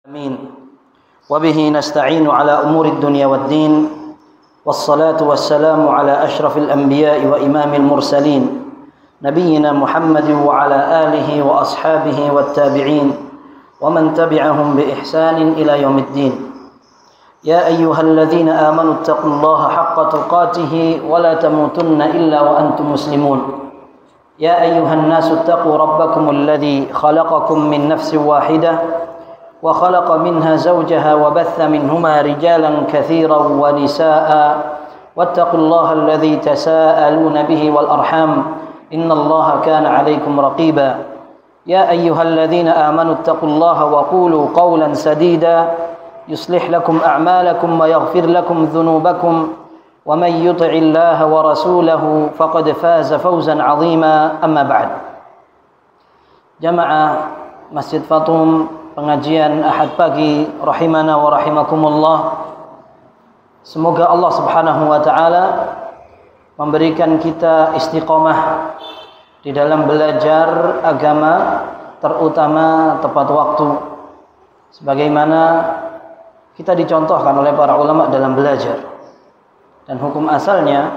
آمين. وبه نستعين على أمور الدنيا والدين والصلاة والسلام على أشرف الأنبياء وإمام المرسلين نبينا محمد وعلى آله وأصحابه والتابعين ومن تبعهم بإحسان إلى يوم الدين. يا أيها الذين آمنوا اتقوا الله حق تقاته ولا تموتن إلا وأنتم مسلمون. يا أيها الناس اتقوا ربكم الذي خلقكم من نفس واحدة وخلق منها زوجها وبث منهما رجالا كثيرا ونساء واتقوا الله الذي تساءلون به والأرحام إن الله كان عليكم رقيبا. يا أيها الذين آمنوا اتقوا الله وقولوا قولا سديدا يصلح لكم أعمالكم ويغفر لكم ذنوبكم ومن يطع الله ورسوله فقد فاز فوزا عظيما. أما بعد. Jamaah Masjid Fathum, pengajian Ahad pagi rahimana wa rahimakumullah. Semoga Allah Subhanahu wa taala memberikan kita istiqomah di dalam belajar agama, terutama tepat waktu, sebagaimana kita dicontohkan oleh para ulama dalam belajar. Dan hukum asalnya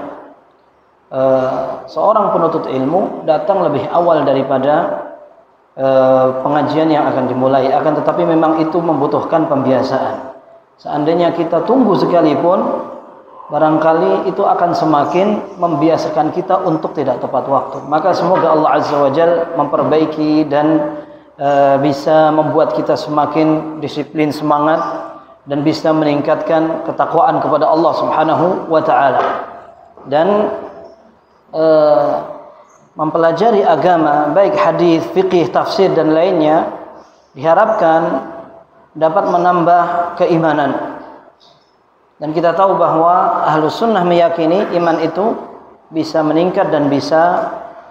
seorang penuntut ilmu datang lebih awal daripada pengajian yang akan dimulai, akan tetapi memang itu membutuhkan pembiasaan. Seandainya kita tunggu sekalipun, barangkali itu akan semakin membiasakan kita untuk tidak tepat waktu. Maka semoga Allah Azza wa Jalla memperbaiki dan bisa membuat kita semakin disiplin, semangat, dan bisa meningkatkan ketakwaan kepada Allah Subhanahu wa taala. Dan mempelajari agama, baik hadis, fikih, tafsir dan lainnya, diharapkan dapat menambah keimanan. Dan kita tahu bahwa Ahlus Sunnah meyakini iman itu bisa meningkat dan bisa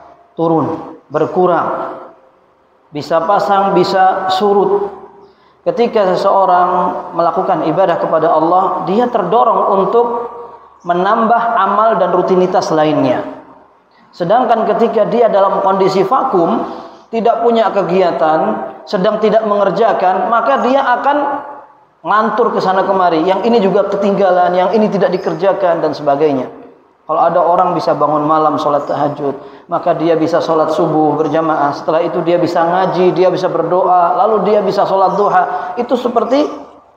turun, berkurang, bisa pasang, bisa surut. Ketika seseorang melakukan ibadah kepada Allah, dia terdorong untuk menambah amal dan rutinitas lainnya. Sedangkan ketika dia dalam kondisi vakum, tidak punya kegiatan, sedang tidak mengerjakan, maka dia akan ngantur ke sana kemari. Yang ini juga ketinggalan, yang ini tidak dikerjakan dan sebagainya. Kalau ada orang bisa bangun malam sholat tahajud, maka dia bisa sholat subuh berjamaah. Setelah itu dia bisa ngaji, dia bisa berdoa, lalu dia bisa sholat duha. Itu seperti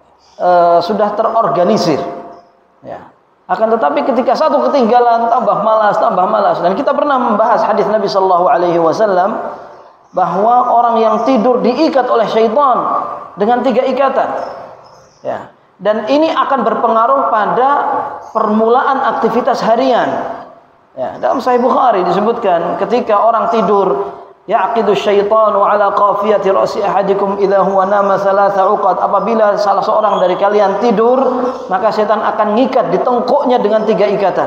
sudah terorganisir. Ya. Akan tetapi ketika satu ketinggalan, tambah malas. Dan kita pernah membahas hadis Nabi Sallallahu Alaihi Wasallam bahwa orang yang tidur diikat oleh syaitan dengan 3 ikatan. Ya. Dan ini akan berpengaruh pada permulaan aktivitas harian. Ya. Dalam Sahih Bukhari disebutkan ketika orang tidur, yaqidu syaitanu ala qafiyati ra'si ahadikum idza huwa nama thalatha uqad. Apabila salah seorang dari kalian tidur, maka setan akan ngikat di tengkuknya dengan 3 ikatan.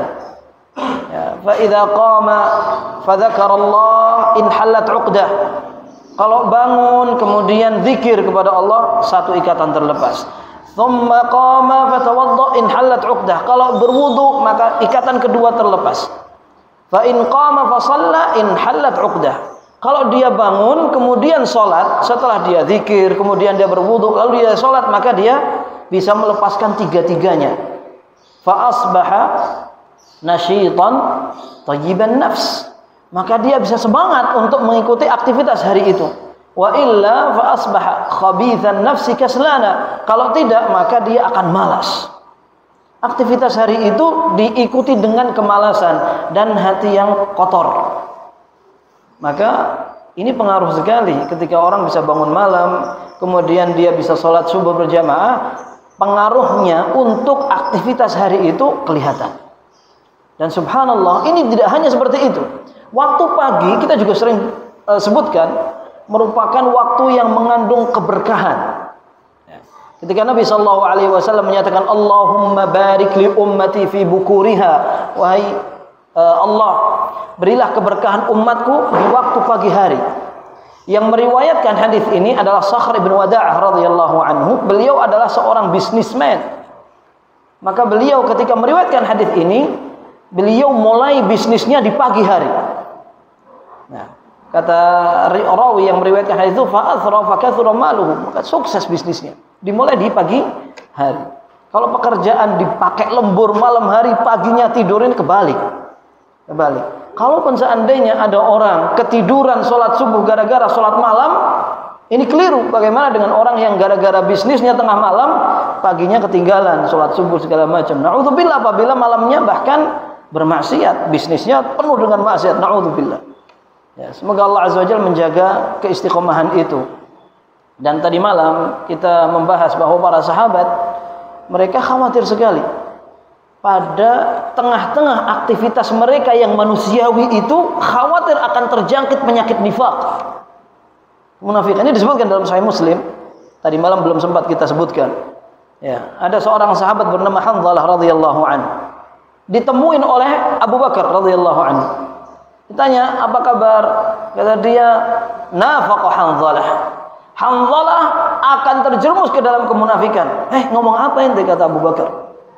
Ya, fa idza qama fa dzakarallah in halat 'uqdah. Kalau bangun kemudian zikir kepada Allah, 1 ikatan terlepas. Thumma qama fa tawadda in halat 'uqdah. Kalau berwudu maka ikatan kedua terlepas. Fa in qama fa shalla in halat 'uqdah. Kalau dia bangun, kemudian sholat, setelah dia zikir, kemudian dia berwudu, lalu dia sholat, maka dia bisa melepaskan 3-tiganya. Fa asbaha nasyitan thayyiban nafs. Maka dia bisa semangat untuk mengikuti aktivitas hari itu. Wa illa fa asbaha khabithan nafsi kaslana. Kalau tidak, maka dia akan malas. Aktivitas hari itu diikuti dengan kemalasan dan hati yang kotor. Maka ini pengaruh sekali ketika orang bisa bangun malam, kemudian dia bisa sholat subuh berjamaah, pengaruhnya untuk aktivitas hari itu kelihatan. Dan subhanallah, ini tidak hanya seperti itu. Waktu pagi kita juga sering sebutkan merupakan waktu yang mengandung keberkahan. Ketika Nabi Sallallahu Alaihi Wasallam menyatakan Allahumma barik li ummati fi bukuriha, wahai Allah, berilah keberkahan umatku di waktu pagi hari. Yang meriwayatkan hadis ini adalah Sakhr bin Wada'ah radhiyallahu anhu. Beliau adalah seorang bisnismen. Maka beliau ketika meriwayatkan hadis ini, beliau mulai bisnisnya di pagi hari. Nah, kata rawi yang meriwayatkan hadis itu fa athra fa kathura maluhu, maka sukses bisnisnya. Dimulai di pagi hari. Kalau pekerjaan dipakai lembur malam hari, paginya tidurin, kebalik. Kalaupun seandainya ada orang ketiduran sholat subuh gara-gara sholat malam, ini keliru. Bagaimana dengan orang yang gara-gara bisnisnya tengah malam, paginya ketinggalan sholat subuh segala macam. Na'udzubillah, apabila malamnya bahkan bermaksiat, bisnisnya penuh dengan maksiat. Na'udzubillah. Ya, semoga Allah Azza wa Jalla menjaga keistiqomahan itu. Dan tadi malam kita membahas bahwa para sahabat, mereka khawatir sekali pada tengah-tengah aktivitas mereka yang manusiawi itu, khawatir akan terjangkit penyakit nifaq. Munafiq ini disebutkan dalam Sahih Muslim. Tadi malam belum sempat kita sebutkan. Ya, ada seorang sahabat bernama Hanzalah radhiyallahu anhu. Ditemuin oleh Abu Bakar radhiyallahu anhu. Ditanya, "Apa kabar?" Kata dia, "Nafaqa Hanzalah." Hanzalah akan terjerumus ke dalam kemunafikan. Ngomong apa ente, kata Abu Bakar?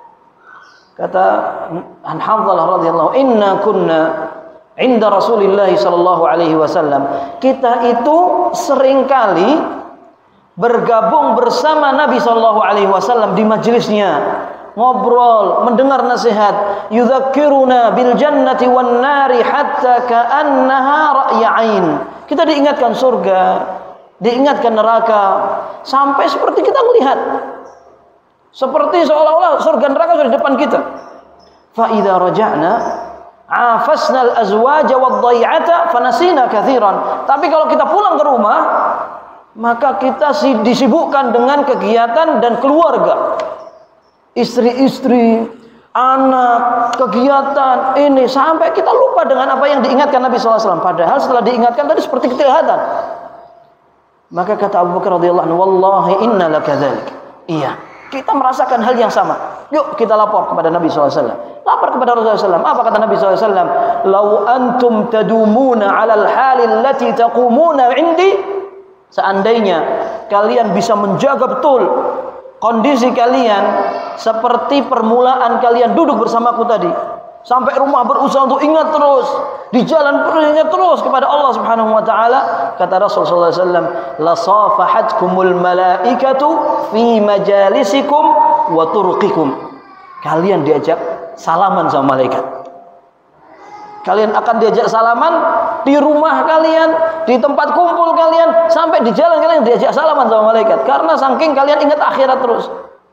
Kata Hanzalah radhiyallahu, "Inna kunna inda Rasulillah sallallahu alaihi wasallam." Kita itu seringkali bergabung bersama Nabi sallallahu alaihi wasallam di majelisnya, ngobrol, mendengar nasihat. Yudzakkiruna bil jannati wan nari hatta ka'annaha ra'ya ain. Kita diingatkan surga, diingatkan neraka, sampai seperti kita melihat, seperti seolah-olah surga neraka sudah di depan kita. Fa idza raja'na afasna al-azwaja wad-dhai'ata fanasina katsiran. Tapi kalau kita pulang ke rumah, maka kita disibukkan dengan kegiatan dan keluarga, istri-istri, anak, kegiatan ini, sampai kita lupa dengan apa yang diingatkan Nabi SAW. Padahal setelah diingatkan tadi seperti kelihatan. Maka kata Abu Bakar radhiyallahu anhu, "Wallahi inna lakadzalik." Iya, kita merasakan hal yang sama. Yuk kita lapor kepada Nabi SAW. Lapor kepada Rasulullah SAW. Apa kata Nabi SAW? "Lau antum tadumuna 'alal halil lati taqumuna 'indi." Seandainya kalian bisa menjaga betul kondisi kalian seperti permulaan kalian duduk bersamaku tadi, sampai rumah berusaha untuk ingat terus, di jalan beringat terus kepada Allah Subhanahu wa taala, kata Rasulullah SAW, "La safahatkumul malaikatu fi majalisikum wa turqikum." Kalian diajak salaman sama malaikat. Kalian akan diajak salaman di rumah kalian, di tempat kumpul kalian, sampai di jalan kalian diajak salaman sama malaikat, karena saking kalian ingat akhirat terus.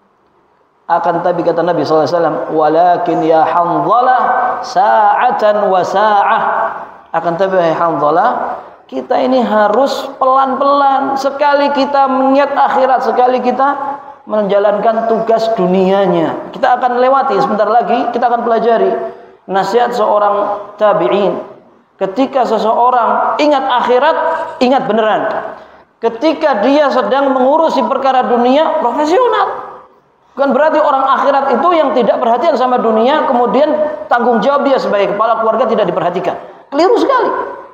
Akan tapi kata Nabi SAW, "Walakin ya Hanzalah sa'atan wa sa'ah." Akan tapi ya Hanzalah, kita ini harus pelan-pelan. Sekali kita mengingat akhirat, sekali kita menjalankan tugas dunianya. Kita akan lewati sebentar lagi, kita akan pelajari nasihat seorang tabi'in. Ketika seseorang ingat akhirat, ingat beneran. Ketika dia sedang mengurusi perkara dunia, profesional. Bukan berarti orang akhirat itu yang tidak perhatian sama dunia, kemudian tanggung jawab dia sebagai kepala keluarga tidak diperhatikan. Keliru sekali.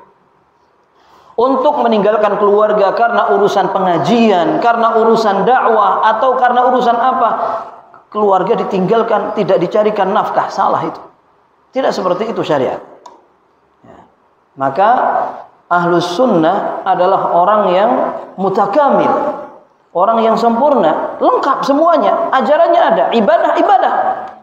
Untuk meninggalkan keluarga karena urusan pengajian, karena urusan dakwah, atau karena urusan apa, keluarga ditinggalkan, tidak dicarikan nafkah, salah itu. Tidak seperti itu syariat. Ya. Maka ahlus sunnah adalah orang yang mutakamil, orang yang sempurna, lengkap semuanya, ajarannya ada, ibadah.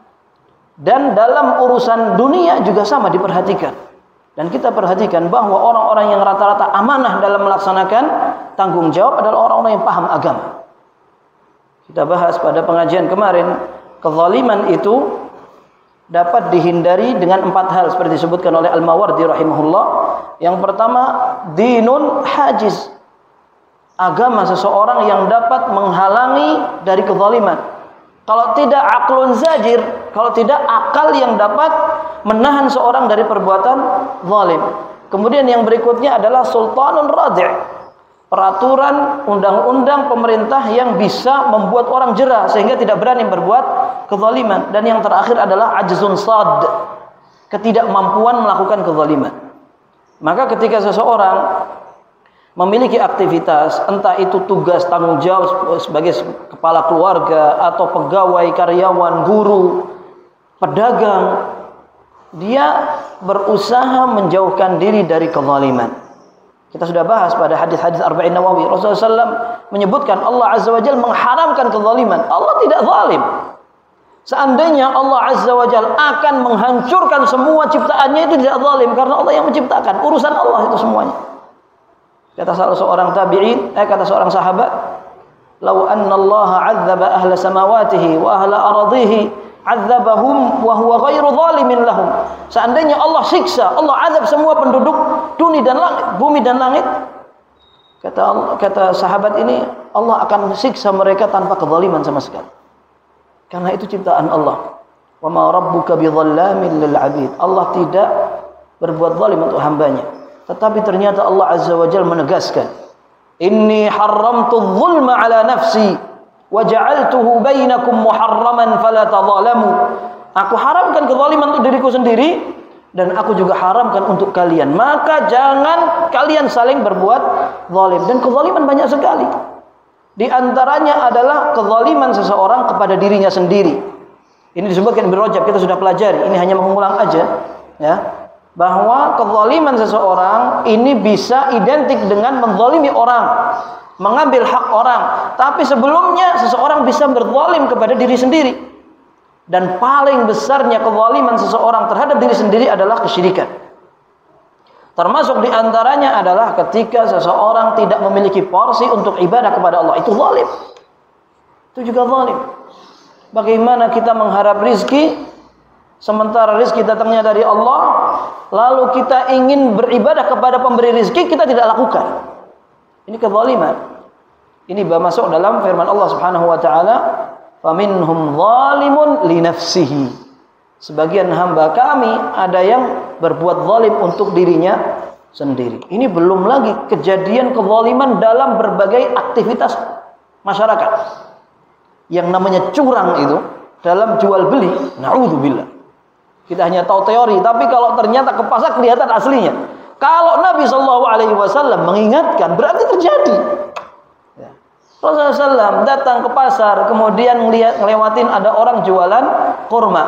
Dan dalam urusan dunia juga sama diperhatikan. Dan kita perhatikan bahwa orang-orang yang rata-rata amanah dalam melaksanakan tanggung jawab adalah orang-orang yang paham agama. Kita bahas pada pengajian kemarin, kezaliman itu dapat dihindari dengan 4 hal seperti disebutkan oleh Al-Mawardi rahimahullah. Yang pertama, dinun hajiz. Agama seseorang yang dapat menghalangi dari kezaliman. Kalau tidak aklun zajir, kalau tidak akal yang dapat menahan seorang dari perbuatan zalim. Kemudian yang berikutnya adalah sultanun radhi', peraturan undang-undang pemerintah yang bisa membuat orang jera sehingga tidak berani berbuat kezaliman. Dan yang terakhir adalah ajzun sad, ketidakmampuan melakukan kezaliman. Maka ketika seseorang memiliki aktivitas, entah itu tugas tanggung jawab sebagai kepala keluarga atau pegawai, karyawan, guru, pedagang, dia berusaha menjauhkan diri dari kezaliman. Kita sudah bahas pada hadis-hadis Arba'in Nawawi. Rasulullah SAW menyebutkan Allah Azza wa Jalla mengharamkan kezaliman. Allah tidak zalim. Seandainya Allah Azza wa Jalla akan menghancurkan semua ciptaannya, itu tidak zalim, karena Allah yang menciptakan. Urusan Allah itu semuanya. Kata salah seorang tabi'in, kata seorang sahabat, "Lau anna Allah 'adzaba ahla samawatihi wa ahla aradihi, 'adzabahum wa huwa ghairu zalimin lahum." Seandainya Allah siksa, Allah azab semua penduduk bumi dan langit, kata sahabat ini, Allah akan siksa mereka tanpa kezaliman sama sekali. Karena itu ciptaan Allah. Wa ma rabbuka bidzallamin lil 'abid. Allah tidak berbuat zalim untuk hambanya. Tetapi ternyata Allah Azza wa Jalla menegaskan, "Inni haramtu adh-dhulma 'ala nafsi wa ja'altuhu bainakum muharraman fala tadhalamu." Aku haramkan kezaliman untuk diriku sendiri dan aku juga haramkan untuk kalian. Maka jangan kalian saling berbuat zalim. Dan kezaliman banyak sekali. Di antaranya adalah kezaliman seseorang kepada dirinya sendiri. Ini disebutkan Ibnu Rajab, kita sudah pelajari. Ini hanya mengulang aja, ya. Bahwa kezaliman seseorang ini bisa identik dengan menzalimi orang, mengambil hak orang. Tapi sebelumnya seseorang bisa berzalim kepada diri sendiri. Dan paling besarnya kezaliman seseorang terhadap diri sendiri adalah kesyirikan. Termasuk di antaranya adalah ketika seseorang tidak memiliki porsi untuk ibadah kepada Allah. Itu zalim. Itu juga zalim. Bagaimana kita mengharap rizki, sementara rizki datangnya dari Allah, lalu kita ingin beribadah kepada pemberi rizki, kita tidak lakukan. Ini kezaliman. Ini masuk dalam firman Allah Subhanahu wa taala, "Faminhum zalimun li nafsihi." Sebagian hamba kami ada yang berbuat zalim untuk dirinya sendiri. Ini belum lagi kejadian kezaliman dalam berbagai aktivitas masyarakat. Yang namanya curang itu dalam jual beli, na'udzubillah. Kita hanya tahu teori, tapi kalau ternyata ke pasar kelihatan aslinya. Kalau Nabi SAW mengingatkan, berarti terjadi. Rasulullah SAW datang ke pasar, kemudian ngelewatin ada orang jualan kurma.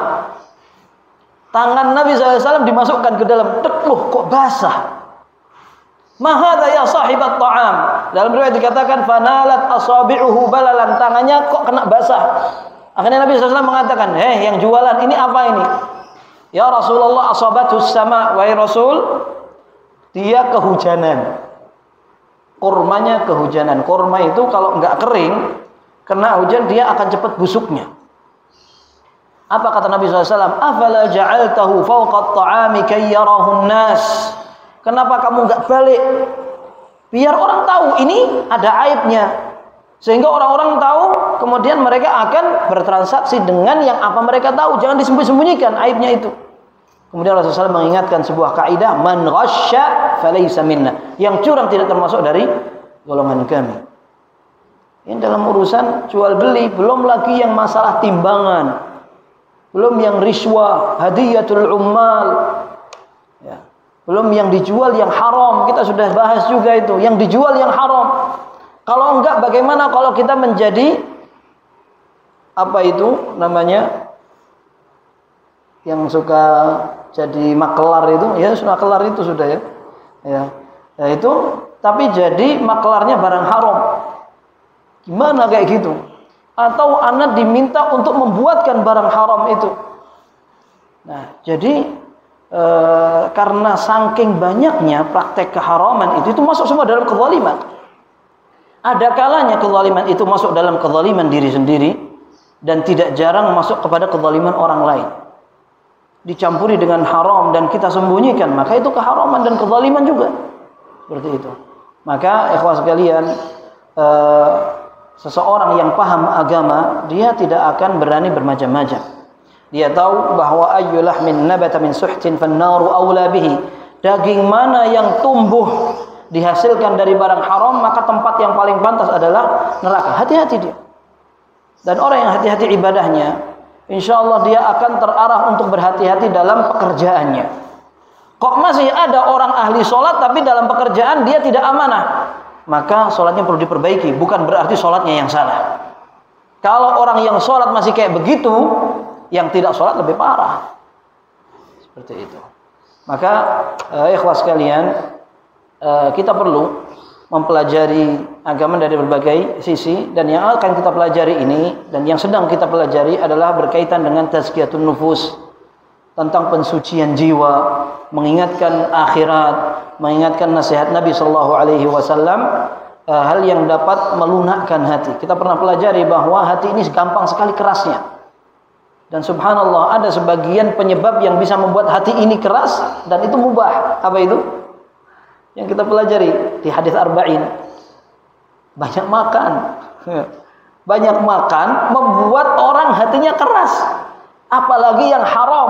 Tangan Nabi SAW dimasukkan ke dalam, loh kok basah? Mahadha ya sahibat ta'am. Dalam riwayat dikatakan, fanalat asabi'uhu balalan, tangannya kok kena basah. Akhirnya Nabi SAW mengatakan, yang jualan ini apa ini? Ya Rasulullah, asabathus sama. Wahai Rasul, dia kehujanan. Kurmanya kehujanan. Kurma itu kalau enggak kering, kena hujan dia akan cepat busuknya. Apa kata Nabi SAW? Afala ja'altahu fawqa at-ta'ami kay yarahun nas. Kenapa kamu enggak balik? Biar orang tahu ini ada aibnya. Sehingga orang-orang tahu, kemudian mereka akan bertransaksi dengan yang apa mereka tahu. Jangan disembunyikan aibnya itu. Kemudian Rasulullah SAW mengingatkan sebuah kaidah, man ghasya falaysa minna. Yang curang tidak termasuk dari golongan kami. Ini dalam urusan jual beli, belum lagi yang masalah timbangan. Belum yang riswah, hadiyatul ummal. Ya. Belum yang dijual yang haram. Kita sudah bahas juga itu, yang dijual yang haram. Kalau enggak, bagaimana kalau kita menjadi apa itu namanya? Yang suka jadi makelar itu, ya makelar itu sudah ya. Ya itu, tapi jadi makelarnya barang haram. Gimana kayak gitu? Atau anak diminta untuk membuatkan barang haram itu. Nah, jadi karena saking banyaknya praktek keharaman itu masuk semua dalam kezaliman. Ada kalanya kezaliman itu masuk dalam kezaliman diri sendiri dan tidak jarang masuk kepada kezaliman orang lain. Dicampuri dengan haram dan kita sembunyikan, maka itu keharaman dan kezaliman juga. Seperti itu. Maka ikhwah sekalian, seseorang yang paham agama, dia tidak akan berani bermacam-macam. Dia tahu bahwa ayyulah min nabata min suhtin fannaru aula bihi. Daging mana yang tumbuh dihasilkan dari barang haram, maka tempat yang paling pantas adalah neraka. Hati-hati dia. Dan orang yang hati-hati ibadahnya, insyaallah dia akan terarah untuk berhati-hati dalam pekerjaannya. Kok masih ada orang ahli sholat tapi dalam pekerjaan dia tidak amanah, maka sholatnya perlu diperbaiki. Bukan berarti sholatnya yang salah. Kalau orang yang sholat masih kayak begitu, yang tidak sholat lebih parah. Seperti itu. Maka ikhwas sekalian, kita perlu mempelajari agama dari berbagai sisi, dan yang akan kita pelajari ini dan yang sedang kita pelajari adalah berkaitan dengan tazkiyatun nufus, tentang pensucian jiwa, mengingatkan akhirat, mengingatkan nasihat Nabi sallallahu alaihi wasallam, hal yang dapat melunakkan hati. Kita pernah pelajari bahwa hati ini gampang sekali kerasnya. Dan subhanallah, ada sebagian penyebab yang bisa membuat hati ini keras dan itu mubah. Apa itu? Yang kita pelajari di hadis arba'in. Banyak makan. Banyak makan membuat orang hatinya keras. Apalagi yang haram.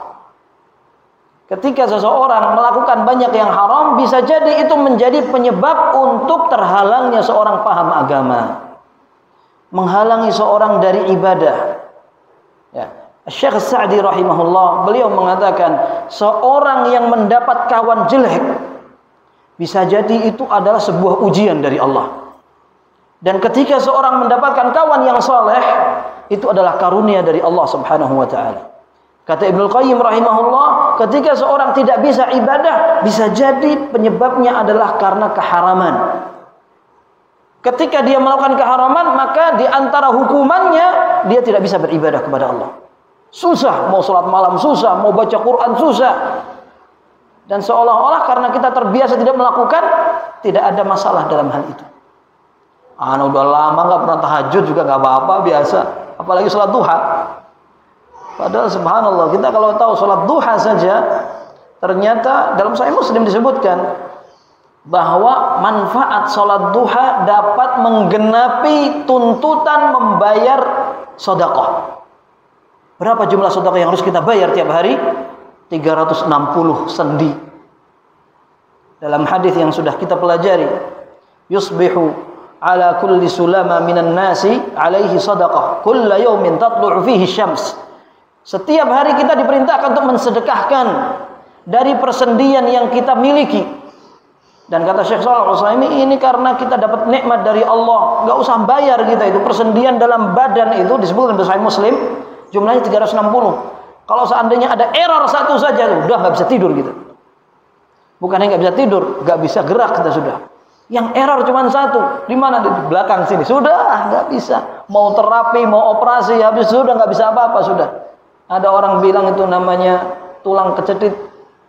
Ketika seseorang melakukan banyak yang haram, bisa jadi itu menjadi penyebab untuk terhalangnya seorang paham agama, menghalangi seorang dari ibadah. Ya. Syekh Sa'di rahimahullah, beliau mengatakan seorang yang mendapat kawan jelek bisa jadi itu adalah sebuah ujian dari Allah. Dan ketika seorang mendapatkan kawan yang saleh, itu adalah karunia dari Allah Subhanahu wa taala. Kata Ibnu Qayyim rahimahullah, ketika seorang tidak bisa ibadah, bisa jadi penyebabnya adalah karena keharaman. Ketika dia melakukan keharaman, maka di antara hukumannya dia tidak bisa beribadah kepada Allah. Susah, mau sholat malam susah, mau baca Quran susah. Dan seolah-olah karena kita terbiasa tidak melakukan, tidak ada masalah dalam hal itu. Udah lama nggak pernah tahajud juga nggak apa-apa, biasa. Apalagi sholat duha. Padahal subhanallah, kita kalau tahu sholat duha saja, ternyata dalam Sahih Muslim disebutkan bahwa manfaat sholat duha dapat menggenapi tuntutan membayar sedekah. Berapa jumlah sedekah yang harus kita bayar tiap hari? 360 sendi. Dalam hadis yang sudah kita pelajari, yusbihu ala kulli sulama minan nasi alaihi sadaqah kulla yawmin tatlu'u fihi syams. Setiap hari kita diperintahkan untuk mensedekahkan dari persendian yang kita miliki. Dan kata Syekh Shalih Al-Utsaimin, ini karena kita dapat nikmat dari Allah, nggak usah bayar kita itu. Persendian dalam badan itu disebutkan dalam Sahih Muslim, jumlahnya 360. Kalau seandainya ada error satu saja, udah nggak bisa tidur gitu. Bukannya nggak bisa tidur, nggak bisa gerak kita sudah. Yang error cuma satu, di mana? Di belakang sini. Sudah nggak bisa. Mau terapi, mau operasi, habis sudah nggak bisa apa-apa sudah. Ada orang bilang itu namanya tulang kecetit.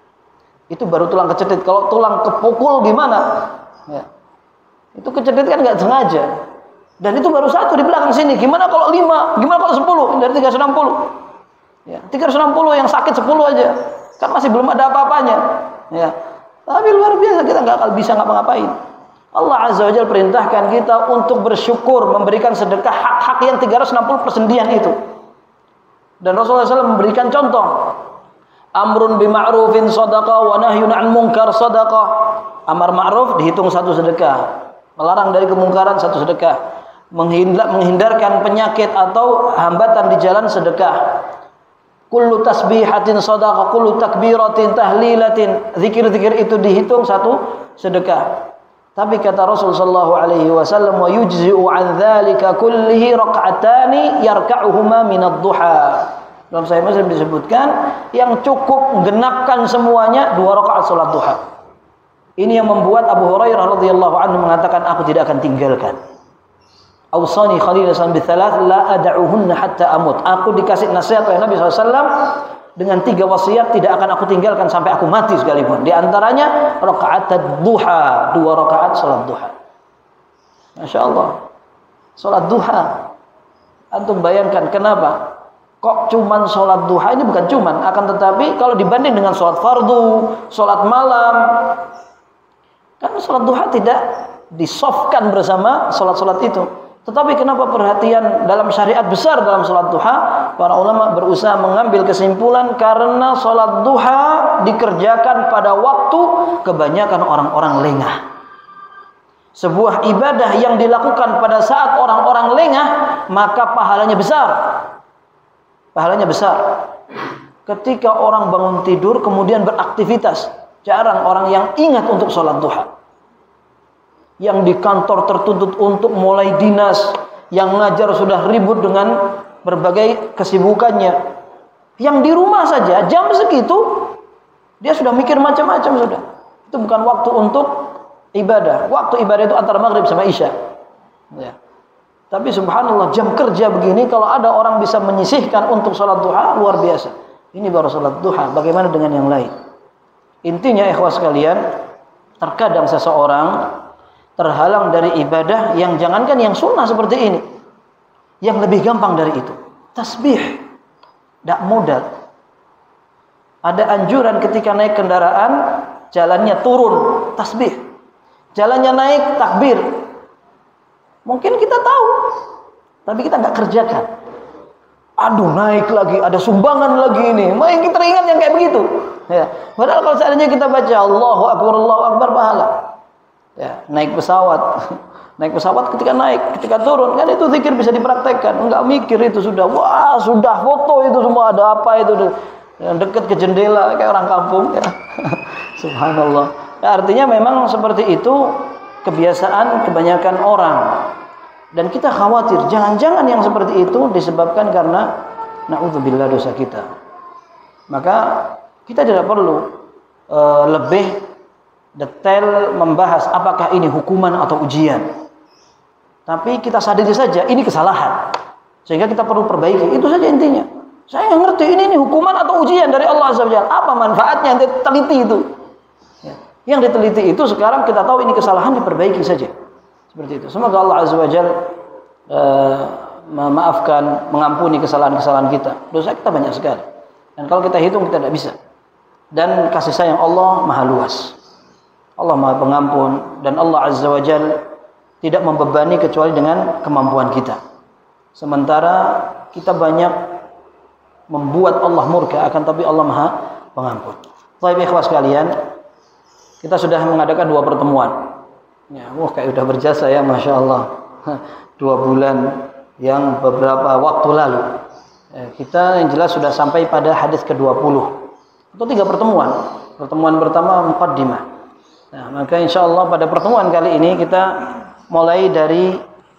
Itu baru tulang kecetit. Kalau tulang kepukul gimana? Ya. Itu kecetit kan nggak sengaja. Dan itu baru satu di belakang sini. Gimana kalau 5? Gimana kalau 10? Dari 360. Ya, 360 yang sakit 10 aja. Kan masih belum ada apa-apanya. Ya. Tapi luar biasa, kita nggak akan bisa ngapa-ngapain. Allah Azza wa Jalla perintahkan kita untuk bersyukur, memberikan sedekah hak-hak yang 360 persendian itu. Dan Rasulullah SAW memberikan contoh. Amrun bima'rufin sadaqah wa nahyun 'an munkar sadaqah. Amar ma'ruf dihitung satu sedekah. Melarang dari kemungkaran satu sedekah. Menghindarkan penyakit atau hambatan di jalan sedekah. Kullu tasbihatin sadaqah, kullu takbiratin tahlilatin. Zikir-zikir itu dihitung satu sedekah. Tapi kata Rasul sallallahu alaihi wasallam, wa yujzi'u 'an dzalika kullihi rak'atani yarka'uhuma min ad-duha. Dalam Sahih Muslim disebutkan yang cukup menggenapkan semuanya 2 rakaat salat duha. Ini yang membuat Abu Hurairah radhiyallahu anhu mengatakan, aku tidak akan tinggalkan. Awsani Khalil sallallahu alaihi wasallam la ad'uhunna hatta amut. Aku dikasih nasihat oleh Nabi SAW dengan 3 wasiat tidak akan aku tinggalkan sampai aku mati sekalipun. Di antaranya rakaat duha, 2 rakaat salat duha. Masya Allah. Salat duha. Antum bayangkan kenapa? Kok cuman sholat duha? Ini bukan cuman, akan tetapi kalau dibanding dengan sholat fardu, sholat malam, kan sholat duha tidak disofkan bersama sholat-sholat itu. Tetapi kenapa perhatian dalam syariat besar dalam sholat duha? Para ulama berusaha mengambil kesimpulan karena sholat duha dikerjakan pada waktu kebanyakan orang-orang lengah. Sebuah ibadah yang dilakukan pada saat orang-orang lengah, maka pahalanya besar. Pahalanya besar. Ketika orang bangun tidur kemudian beraktivitas, jarang orang yang ingat untuk sholat duha. Yang di kantor tertuntut untuk mulai dinas, yang ngajar sudah ribut dengan berbagai kesibukannya. Yang di rumah saja jam segitu dia sudah mikir macam-macam sudah. Itu bukan waktu untuk ibadah. Waktu ibadah itu antara maghrib sama isya. Ya. Tapi subhanallah, jam kerja begini kalau ada orang bisa menyisihkan untuk sholat duha, luar biasa. Ini baru sholat duha. Bagaimana dengan yang lain? Intinya ikhwas sekalian, terkadang seseorang terhalang dari ibadah yang jangankan yang sunnah seperti ini, yang lebih gampang dari itu. Tasbih, tidak modal. Ada anjuran ketika naik kendaraan, jalannya turun, tasbih. Jalannya naik, takbir. Mungkin kita tahu, tapi kita nggak kerjakan. Aduh, naik lagi, ada sumbangan lagi ini. Makin teringat yang kayak begitu. Ya. Padahal kalau seandainya kita baca Allahu Akbar, pahala. Ya, naik pesawat. Naik pesawat ketika naik, ketika turun, kan itu zikir bisa dipraktekkan. Enggak mikir itu sudah, wah sudah foto itu semua, ada apa itu yang dekat ke jendela kayak orang kampung ya. Subhanallah. Ya, artinya memang seperti itu kebiasaan kebanyakan orang. Dan kita khawatir jangan-jangan yang seperti itu disebabkan karena na'udzubillah dosa kita. Maka kita tidak perlu lebih detail membahas apakah ini hukuman atau ujian. Tapi kita sadari saja ini kesalahan, sehingga kita perlu perbaiki. Itu saja intinya. Saya nggak ngerti ini hukuman atau ujian dari Allah Azza wa Jalla. Apa manfaatnya? Yang diteliti itu. Ya. Yang diteliti itu sekarang kita tahu ini kesalahan, diperbaiki saja. Seperti itu. Semoga Allah Azza wa Jalla memaafkan, mengampuni kesalahan-kesalahan kita. Dosa kita banyak sekali. Dan kalau kita hitung kita tidak bisa. Dan kasih sayang Allah maha luas. Allah maha pengampun, dan Allah Azza wa Jalla tidak membebani kecuali dengan kemampuan kita. Sementara kita banyak membuat Allah murka, akan tapi Allah maha pengampun. Baik ikhwas sekalian, kita sudah mengadakan 2 pertemuan. Ya, kayak udah berjasa ya, Masya Allah. 2 bulan yang beberapa waktu lalu. Kita yang jelas sudah sampai pada hadis ke-20. Itu 3 pertemuan. Pertemuan pertama muqaddimah. Nah, maka insya Allah pada pertemuan kali ini kita mulai dari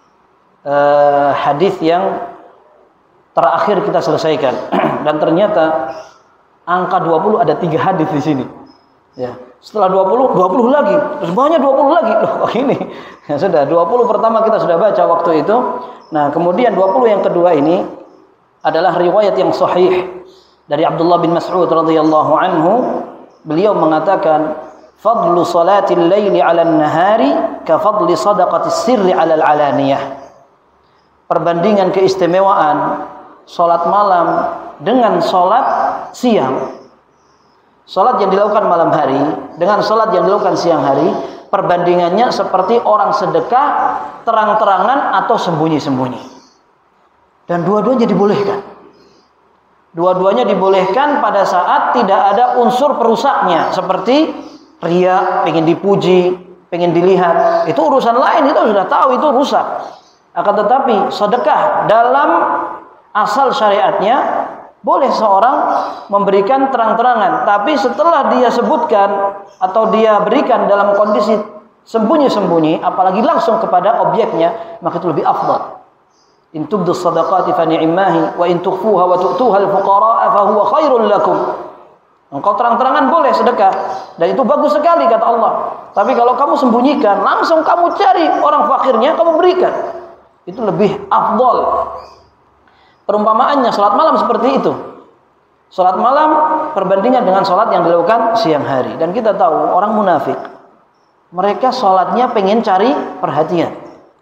hadis yang terakhir kita selesaikan. Dan ternyata angka 20 ada 3 hadis di sini. Ya. Setelah 20 lagi. Terus bawahnya 20 lagi. Loh, ini. Ya sudah, 20 pertama kita sudah baca waktu itu. Nah, kemudian 20 yang kedua ini adalah riwayat yang sahih dari Abdullah bin Mas'ud radhiyallahu anhu. Beliau mengatakan, "Fadlu salatil laili 'alan nahari ka fadli sadaqatis sirri 'alal 'alaniyah." Perbandingan keistimewaan salat malam dengan salat siang. Salat yang dilakukan malam hari dengan salat yang dilakukan siang hari, perbandingannya seperti orang sedekah terang-terangan atau sembunyi-sembunyi. Dan dua-duanya dibolehkan. Dua-duanya dibolehkan pada saat tidak ada unsur perusaknya, seperti riya, pengen dipuji, pengen dilihat. Itu urusan lain, itu sudah tahu itu rusak. Akan tetapi sedekah dalam asal syariatnya boleh seorang memberikan terang-terangan, tapi setelah dia sebutkan atau dia berikan dalam kondisi sembunyi-sembunyi, apalagi langsung kepada objeknya, maka itu lebih afdal. In tubdu sadaqati fa ni'mahi wa in tukhfuha wa tu'tuha al-fuqara'a fa huwa khairul lakum. Engkau terang-terangan boleh sedekah, dan itu bagus sekali kata Allah. Tapi kalau kamu sembunyikan, langsung kamu cari orang fakirnya, kamu berikan. Itu lebih afdal. Perumpamaannya salat malam seperti itu. Salat malam perbandingan dengan salat yang dilakukan siang hari. Dan kita tahu orang munafik, mereka salatnya pengen cari perhatian.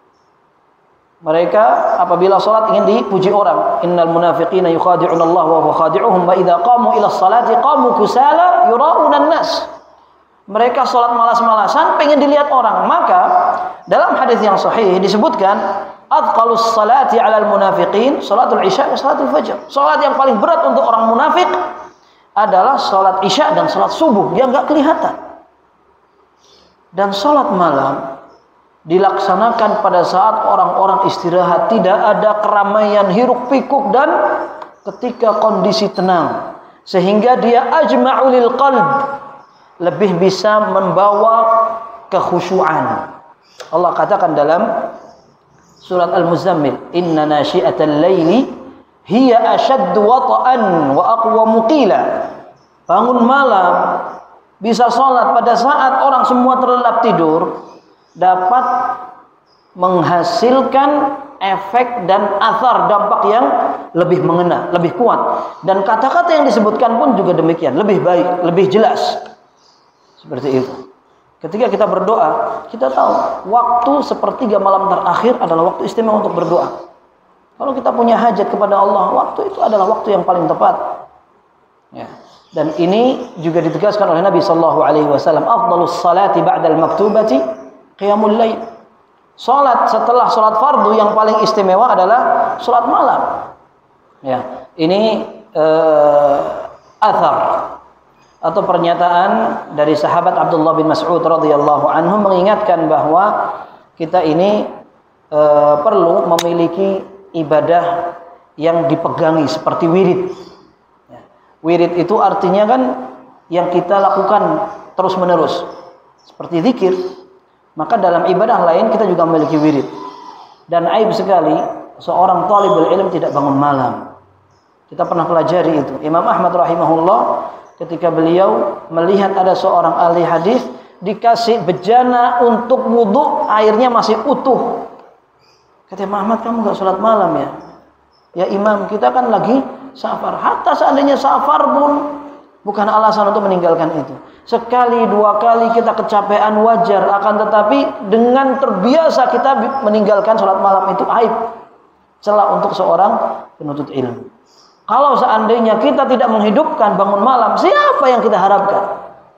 Mereka apabila salat ingin dipuji orang. Innal munafiqina yukhadi'una Allah wa huwa khadi'uhum wa idza qamu ila salati qamu kusala yura'una an-nas. Mereka salat malas-malasan pengen dilihat orang. Maka dalam hadis yang sahih disebutkan Adqalus salati 'alal munafiqin salatul isya wa salatul fajr. Salat yang paling berat untuk orang munafik adalah salat isya dan salat subuh. Dia enggak kelihatan. Dan salat malam dilaksanakan pada saat orang-orang istirahat, tidak ada keramaian hiruk pikuk dan ketika kondisi tenang, sehingga dia ajma'u lil qalb, lebih bisa membawa kekhusyuan. Allah katakan dalam surat Al-Muzammil, inna nasyi'atal laili hiya ashaddu wata'an wa aqwamu qila. Bangun malam bisa sholat pada saat orang semua terlelap tidur, dapat menghasilkan efek dan athar, dampak yang lebih mengena, lebih kuat. Dan kata-kata yang disebutkan pun juga demikian, lebih baik, lebih jelas. Seperti itu. Ketika kita berdoa, kita tahu waktu sepertiga malam terakhir adalah waktu istimewa untuk berdoa. Kalau kita punya hajat kepada Allah, waktu itu adalah waktu yang paling tepat. Ya. Dan ini juga ditegaskan oleh Nabi sallallahu alaihi wasallam, afdhalus salati ba'dal maktubati qiyamul lail. Salat setelah salat fardu yang paling istimewa adalah salat malam. Ya, ini athar atau pernyataan dari sahabat Abdullah bin Mas'ud radhiyallahu anhu mengingatkan bahwa kita ini perlu memiliki ibadah yang dipegangi seperti wirid. Wirid itu artinya kan yang kita lakukan terus menerus seperti zikir. Maka dalam ibadah lain kita juga memiliki wirid. Dan aib sekali seorang talibul ilm tidak bangun malam. Kita pernah pelajari itu. Imam Ahmad rahimahullah ketika beliau melihat ada seorang ahli hadis dikasih bejana untuk wudhu, airnya masih utuh. Kata Imam Ahmad, kamu gak sholat malam ya? Ya Imam, kita kan lagi safar. Hatta seandainya safar pun bukan alasan untuk meninggalkan itu. Sekali dua kali kita kecapean wajar, akan tetapi dengan terbiasa kita meninggalkan sholat malam itu aib, celah untuk seorang penuntut ilmu. Kalau seandainya kita tidak menghidupkan bangun malam, siapa yang kita harapkan?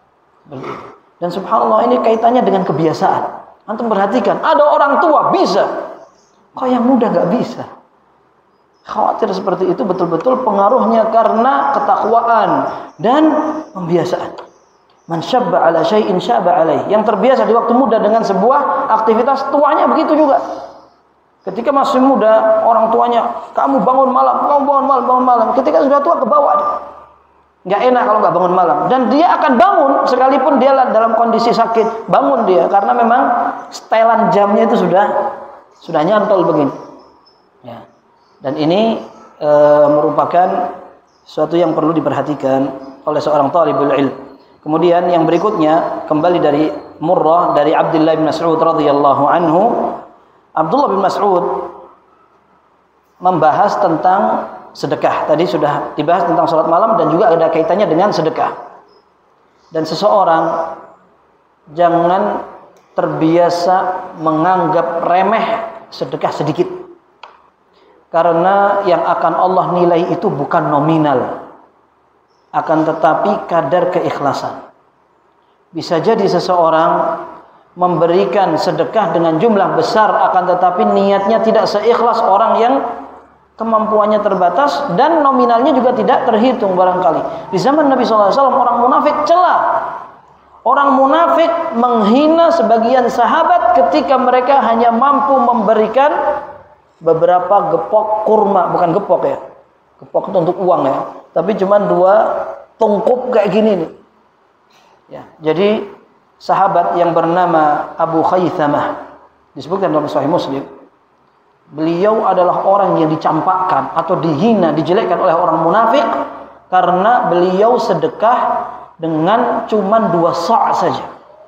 Dan subhanallah, ini kaitannya dengan kebiasaan. Antum perhatikan, ada orang tua bisa, kok yang muda gak bisa? Khawatir seperti itu betul-betul pengaruhnya karena ketakwaan dan pembiasaan. Man syabba ala syai'in syaba alaih. Yang terbiasa di waktu muda dengan sebuah aktivitas, tuanya begitu juga. Ketika masih muda, orang tuanya, kamu bangun malam, kamu bangun malam. Ketika sudah tua, ke bawah. Gak enak kalau gak bangun malam. Dan dia akan bangun, sekalipun dia dalam kondisi sakit, bangun dia. Karena memang setelan jamnya itu sudah nyantol begini. Ya. Dan ini merupakan sesuatu yang perlu diperhatikan oleh seorang talibul ilm. Kemudian yang berikutnya kembali dari Murrah dari Abdullah bin Mas'ud radhiyallahu anhu. Abdullah bin Mas'ud membahas tentang sedekah. Tadi sudah dibahas tentang salat malam dan juga ada kaitannya dengan sedekah. Dan seseorang jangan terbiasa menganggap remeh sedekah sedikit. Karena yang akan Allah nilai itu bukan nominal, akan tetapi kadar keikhlasan. Bisa jadi seseorang memberikan sedekah dengan jumlah besar, akan tetapi niatnya tidak seikhlas orang yang kemampuannya terbatas dan nominalnya juga tidak terhitung barangkali. Di zaman Nabi SAW orang munafik celah. Orang munafik menghina sebagian sahabat ketika mereka hanya mampu memberikan beberapa gepok kurma, bukan gepok ya. Gepok itu untuk uang ya. Tapi cuma 2 tungkup kayak gini nih. Ya, jadi sahabat yang bernama Abu Khaythamah disebutkan dalam Sahih Muslim. Beliau adalah orang yang dicampakkan atau dihina, dijelekkan oleh orang munafik karena beliau sedekah dengan cuma 2 sa' saja.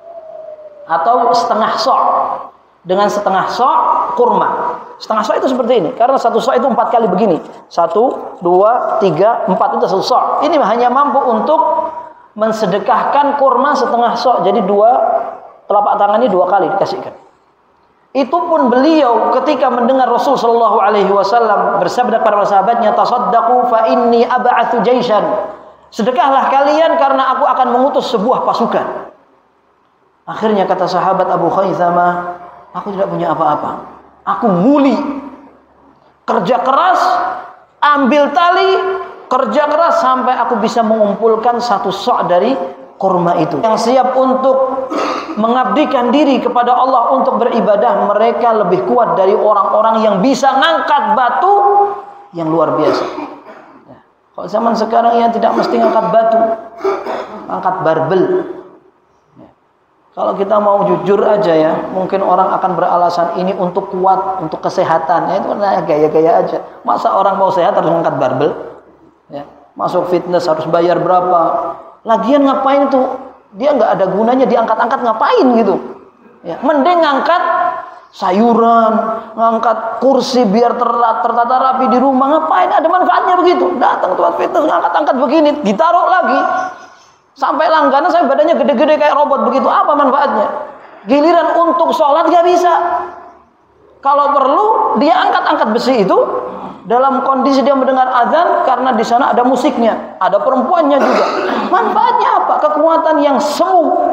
Atau setengah sa'. Dengan setengah sa' kurma. Setengah sa' itu seperti ini. Karena 1 sa' itu 4 kali begini. 1, 2, 3, 4 itu 1 sa'. Ini hanya mampu untuk mensedekahkan kurma setengah sa'. Jadi 2 telapak tangan ini 2 kali dikasihkan. Itu pun beliau ketika mendengar Rasul sallallahu alaihi wasallam bersabda kepada sahabatnya, "Tasaddaqu fa inni ab'atsu jaishan." Sedekahlah kalian karena aku akan mengutus sebuah pasukan. Akhirnya kata sahabat Abu Khaythamah, aku tidak punya apa-apa. Aku muli. Kerja keras, ambil tali, kerja keras sampai aku bisa mengumpulkan 1 sa' dari kurma itu. Yang siap untuk mengabdikan diri kepada Allah untuk beribadah, mereka lebih kuat dari orang-orang yang bisa ngangkat batu yang luar biasa. Ya. Kalau zaman sekarang yang tidak mesti ngangkat batu, angkat barbel. Ya. Kalau kita mau jujur aja ya, mungkin orang akan beralasan ini untuk kuat, untuk kesehatan. Ya, itu gaya-gaya aja. Masa orang mau sehat harus ngangkat barbel? Ya. Masuk fitness harus bayar berapa? Lagian ngapain itu Dia nggak ada gunanya diangkat-angkat, ngapain gitu. Ya, mending ngangkat sayuran, ngangkat kursi biar tertata rapi di rumah, ngapain? Ada manfaatnya begitu. Datang tempat fitness ngangkat-angkat begini, ditaruh lagi. Sampai langganan saya badannya gede-gede kayak robot begitu. Apa manfaatnya? Giliran untuk sholat nggak bisa. Kalau perlu dia angkat-angkat besi itu dalam kondisi dia mendengar azan karena di sana ada musiknya, ada perempuannya juga. Manfaatnya apa? Kekuatan yang semu.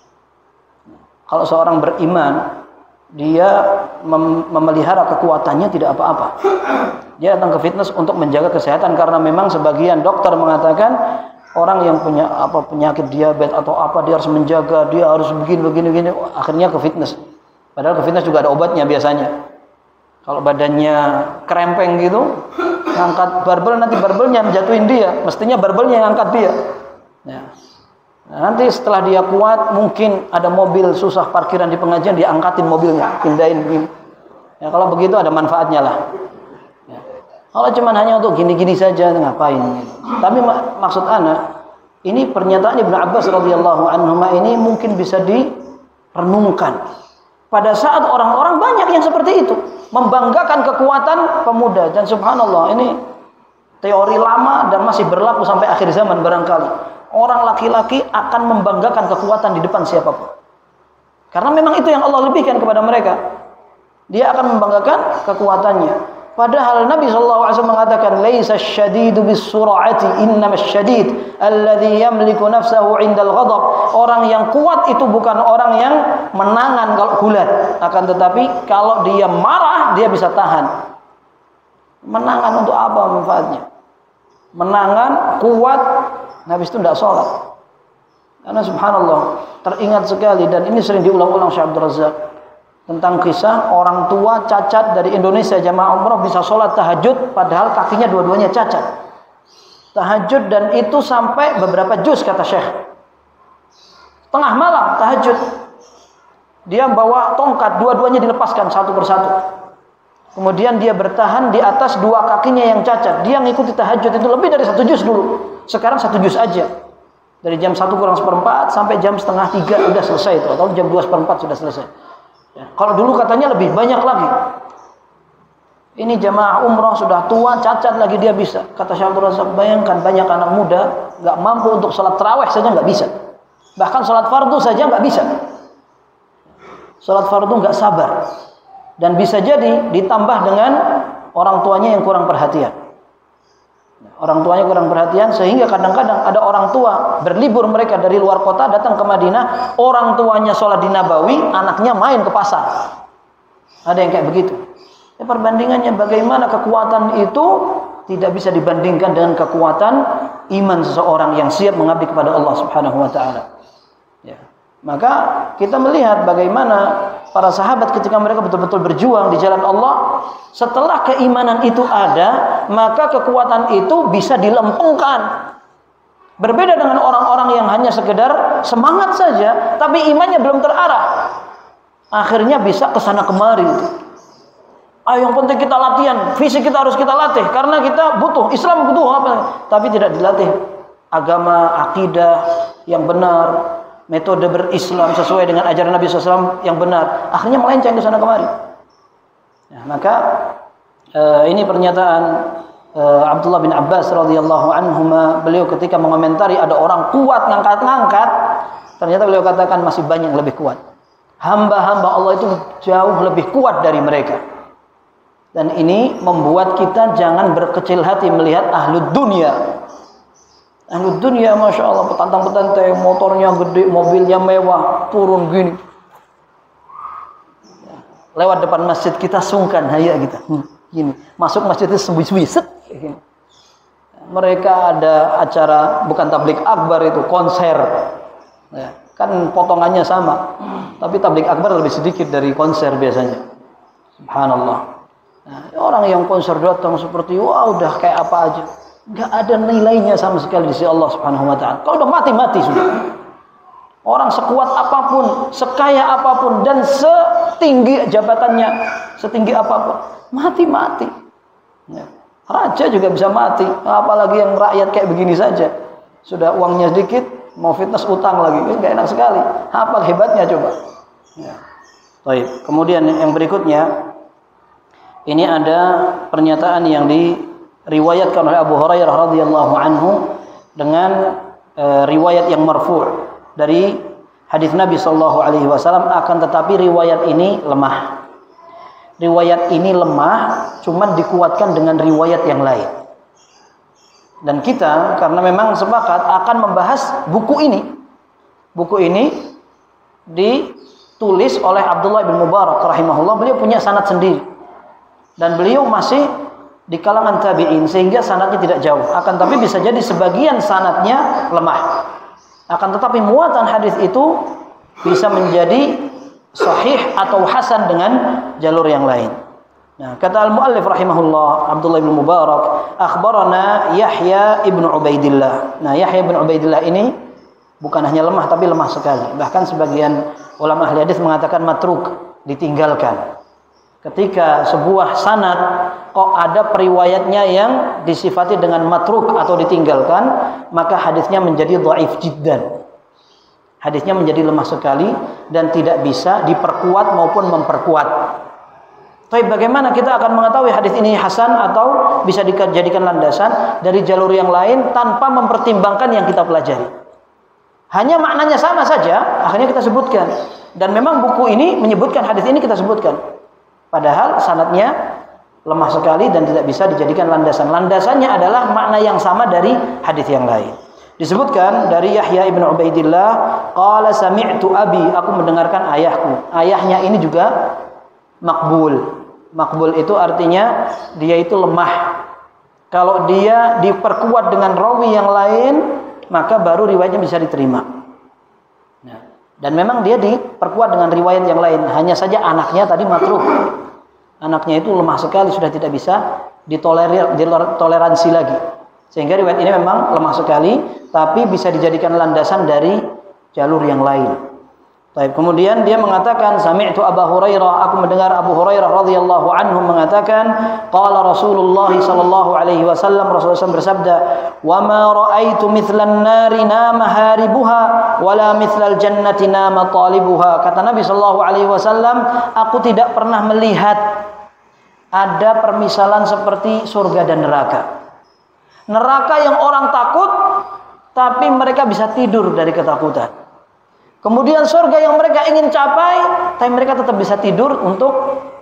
Kalau seorang beriman, dia memelihara kekuatannya tidak apa-apa. Dia datang ke fitness untuk menjaga kesehatan karena memang sebagian dokter mengatakan orang yang punya penyakit diabetes atau apa dia harus menjaga, dia harus begini, akhirnya ke fitness. Padahal ke fitness juga ada obatnya biasanya. Kalau badannya kerempeng gitu, ngangkat barbel, nanti barbelnya jatuhin dia, mestinya barbelnya yang angkat dia. Ya. Nah, nanti setelah dia kuat, mungkin ada mobil susah parkiran di pengajian, dia angkatin mobilnya, pindahin begini. Ya, kalau begitu ada manfaatnya lah. Ya. Kalau cuma hanya untuk gini-gini saja, ngapain? Gitu. Tapi maksud ana, ini pernyataan Ibnu Abbas radhiyallahu anhuma ini mungkin bisa direnungkan. Pada saat orang-orang banyak yang seperti itu, membanggakan kekuatan pemuda, dan subhanallah ini teori lama dan masih berlaku sampai akhir zaman barangkali. Orang laki-laki akan membanggakan kekuatan di depan siapapun. Karena memang itu yang Allah lebihkan kepada mereka. Dia akan membanggakan kekuatannya. Padahal Nabi SAW mengatakan, "Laisa syadidu bis-sur'ati, innamas syadid alladhi yamliku nafsahu 'indal ghadab." Orang yang kuat itu bukan orang yang menangan kalau gulat, akan tetapi kalau dia marah dia bisa tahan. Menangan untuk apa manfaatnya? Menangan kuat, habis itu tidak sholat. Karena subhanallah teringat sekali, dan ini sering diulang-ulang Syekh Abdul Razak, tentang kisah orang tua cacat dari Indonesia jamaah umrah bisa sholat tahajud padahal kakinya dua-duanya cacat. Tahajud dan itu sampai beberapa juz kata Syekh. Tengah malam tahajud. Dia bawa tongkat, dua-duanya dilepaskan satu persatu. Kemudian dia bertahan di atas dua kakinya yang cacat. Dia ngikuti tahajud itu lebih dari 1 juz dulu. Sekarang 1 juz aja. Dari jam 1 kurang 1/4 sampai jam 2:30 udah selesai itu. Atau jam 2:15 sudah selesai. Ya. Kalau dulu katanya lebih banyak lagi. Ini jamaah umrah sudah tua, cacat lagi dia bisa. Kata Syekh Abdul Razak, bayangkan banyak anak muda gak mampu untuk sholat tarawih saja gak bisa. Bahkan sholat fardu saja gak bisa. Sholat fardu gak sabar. Dan bisa jadi ditambah dengan orang tuanya yang kurang perhatian. Orang tuanya kurang perhatian sehingga kadang-kadang ada orang tua berlibur mereka dari luar kota datang ke Madinah, orang tuanya sholat di Nabawi, anaknya main ke pasar. Ada yang kayak begitu. Ya, perbandingannya bagaimana kekuatan itu tidak bisa dibandingkan dengan kekuatan iman seseorang yang siap mengabdi kepada Allah Subhanahu wa taala. Ya. Maka kita melihat bagaimana para sahabat ketika mereka betul-betul berjuang di jalan Allah, setelah keimanan itu ada, maka kekuatan itu bisa dilempengkan. Berbeda dengan orang-orang yang hanya sekedar semangat saja, tapi imannya belum terarah. Akhirnya bisa kesana kemari. Yang penting kita latihan, fisik kita harus kita latih, karena kita butuh, Islam butuh apa? Tapi tidak dilatih agama, akidah yang benar, metode berislam sesuai dengan ajaran Nabi SAW yang benar, akhirnya melenceng ke sana kemari. Nah, maka ini pernyataan Abdullah bin Abbas radhiyallahu anhuma, beliau ketika mengomentari ada orang kuat ngangkat-ngangkat, ternyata beliau katakan masih banyak yang lebih kuat. Hamba-hamba Allah itu jauh lebih kuat dari mereka. Dan ini membuat kita jangan berkecil hati melihat ahlud dunia. Ahlud dunia, masya Allah, petantang-petantang, motornya gede, mobilnya mewah, turun gini. Lewat depan masjid kita sungkan, haya kita. Gini, masuk masjid itu sembunyi-sembunyi, set. Gini. Mereka ada acara, bukan tablik akbar itu, konser. Ya, kan potongannya sama. Tapi tablik akbar lebih sedikit dari konser biasanya. Subhanallah. Nah, orang yang konser datang seperti, wah udah kayak apa aja. Gak ada nilainya sama sekali di sisi Allah Subhanahu wa taala. Kalau udah mati-mati sudah. Orang sekuat apapun, sekaya apapun, dan setinggi jabatannya, setinggi apapun, mati-mati. Ya. Raja juga bisa mati, apalagi yang rakyat kayak begini saja. Sudah uangnya sedikit, mau fitness utang lagi, nggak enak sekali. Apa hebatnya coba? Ya. Baik. Kemudian yang berikutnya, ini ada pernyataan yang diriwayatkan oleh Abu Hurairah radhiyallahu anhu dengan riwayat yang marfu' dari hadis Nabi sallallahu alaihi wasallam, akan tetapi riwayat ini lemah. Riwayat ini lemah, cuman dikuatkan dengan riwayat yang lain. Dan kita karena memang sepakat akan membahas buku ini. Buku ini ditulis oleh Abdullah bin Mubarak rahimahullah. Beliau punya sanad sendiri. Dan beliau masih di kalangan tabi'in sehingga sanadnya tidak jauh. Akan tapi bisa jadi sebagian sanadnya lemah. Akan tetapi muatan hadis itu bisa menjadi sahih atau hasan dengan jalur yang lain. Nah, kata al-muallif rahimahullah Abdullah bin Mubarak, akhbarana Yahya ibn Ubaidillah. Nah, Yahya ibn Ubaidillah ini bukan hanya lemah tapi lemah sekali. Bahkan sebagian ulama ahli hadis mengatakan matruk, ditinggalkan. Ketika sebuah sanad kok ada periwayatnya yang disifati dengan matruk atau ditinggalkan, maka hadisnya menjadi dhaif jiddan. Hadisnya menjadi lemah sekali dan tidak bisa diperkuat maupun memperkuat. Tapi bagaimana kita akan mengetahui hadis ini hasan atau bisa dijadikan landasan dari jalur yang lain tanpa mempertimbangkan yang kita pelajari? Hanya maknanya sama saja, akhirnya kita sebutkan. Dan memang buku ini menyebutkan hadis ini kita sebutkan. Padahal sanadnya lemah sekali dan tidak bisa dijadikan landasan. Landasannya adalah makna yang sama dari hadis yang lain. Disebutkan dari Yahya ibn Ubaidillah, qala sami'tu abi, aku mendengarkan ayahku. Ayahnya ini juga makbul. Makbul itu artinya dia itu lemah. Kalau dia diperkuat dengan rawi yang lain, maka baru riwayatnya bisa diterima. Nah, dan memang dia diperkuat dengan riwayat yang lain. Hanya saja anaknya tadi matruk. Anaknya itu lemah sekali, sudah tidak bisa ditoleransi lagi. Sehingga riwayat ini memang lemah sekali, tapi bisa dijadikan landasan dari jalur yang lain. Baik, kemudian dia mengatakan sami'tu Abu Hurairah, aku mendengar Abu Hurairah radhiyallahu anhu mengatakan qala Rasulullah sallallahu alaihi wasallam, Rasulullah SAW bersabda, "Wa ma ra'aitu mithlan nari nama haribuha wala mithlal jannati nama talibuha." Kata Nabi sallallahu alaihi wasallam, aku tidak pernah melihat ada permisalan seperti surga dan neraka. Neraka yang orang takut tapi mereka bisa tidur dari ketakutan. Kemudian surga yang mereka ingin capai, tapi mereka tetap bisa tidur untuk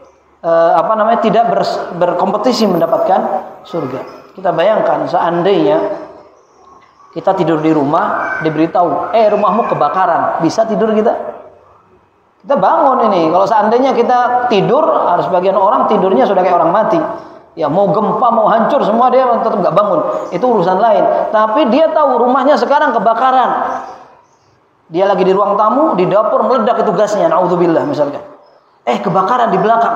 tidak berkompetisi mendapatkan surga. Kita bayangkan seandainya kita tidur di rumah, diberitahu, rumahmu kebakaran, bisa tidur kita? Kita bangun ini. Kalau seandainya kita tidur, harus sebagian orang tidurnya sudah kayak orang mati. Ya mau gempa, mau hancur, semua dia tetap nggak bangun. Itu urusan lain. Tapi dia tahu rumahnya sekarang kebakaran. Dia lagi di ruang tamu, di dapur meledak itu gasnya, naudzubillah misalkan. Kebakaran di belakang.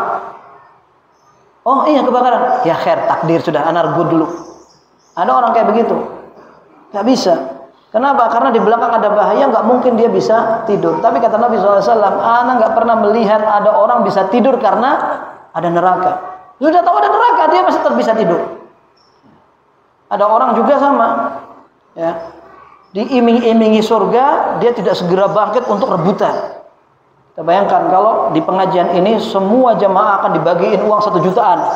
Oh iya kebakaran. Ya khair, takdir sudah, ana regu dulu. Ada orang kayak begitu. Gak bisa. Kenapa? Karena di belakang ada bahaya, gak mungkin dia bisa tidur. Tapi kata Nabi SAW, ana gak pernah melihat ada orang bisa tidur karena ada neraka. Sudah tahu ada neraka, dia masih tetap bisa tidur. Ada orang juga sama. Ya. Diiming-imingi surga, dia tidak segera bangkit untuk rebutan. Kita bayangkan kalau di pengajian ini semua jamaah akan dibagiin uang 1 jutaan.